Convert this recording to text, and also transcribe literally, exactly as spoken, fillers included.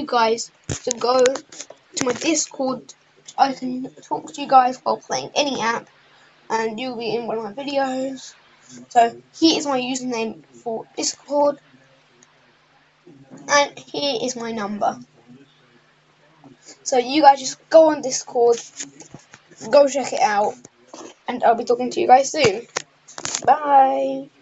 guys to go to my Discord. I can talk to you guys while playing any app, and you'll be in one of my videos. So here is my username for Discord, and here is my number. So you guys just go on Discord, go check it out, and I'll be talking to you guys soon. Bye.